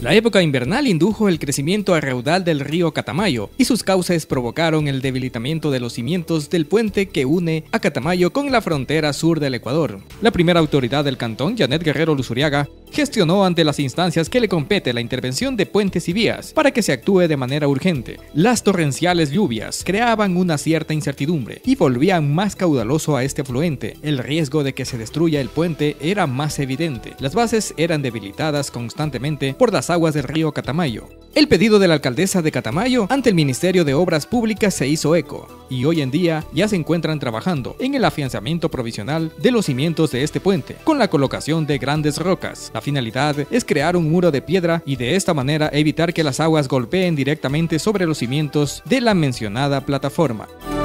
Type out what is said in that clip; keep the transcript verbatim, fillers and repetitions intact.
La época invernal indujo el crecimiento a raudal del río Catamayo y sus cauces provocaron el debilitamiento de los cimientos del puente que une a Catamayo con la frontera sur del Ecuador. La primera autoridad del cantón, Janet Guerrero Luzuriaga, gestionó ante las instancias que le compete la intervención de puentes y vías para que se actúe de manera urgente. Las torrenciales lluvias creaban una cierta incertidumbre y volvían más caudaloso a este afluente. El riesgo de que se destruya el puente era más evidente. Las bases eran debilitadas constantemente por las aguas del río Catamayo. El pedido de la alcaldesa de Catamayo ante el Ministerio de Obras Públicas se hizo eco, y hoy en día ya se encuentran trabajando en el afianzamiento provisional de los cimientos de este puente, con la colocación de grandes rocas. La finalidad es crear un muro de piedra y de esta manera evitar que las aguas golpeen directamente sobre los cimientos de la mencionada plataforma.